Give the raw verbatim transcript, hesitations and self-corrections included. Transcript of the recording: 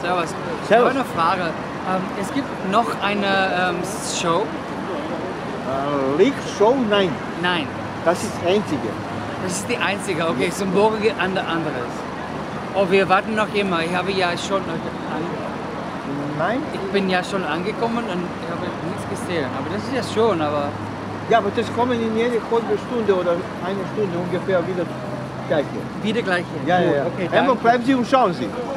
Servus. Ich Servus. habe eine Frage. Ähm, es gibt noch eine ähm, Show? Äh, Lichtshow? Nein. Nein. Das ist das Einzige. Das ist die einzige. Okay, so morgen geht an der anderes. Oh, wir warten noch immer. Ich habe ja schon... An, Nein? ich bin ja schon angekommen und ich habe nichts gesehen. Aber das ist ja schon, aber... Ja, aber das kommen in jede halbe Stunde oder eine Stunde ungefähr wieder gleiche. Wieder gleich hier. Ja, ja, Gut, ja. Okay, Einmal danke. bleiben Sie und schauen Sie.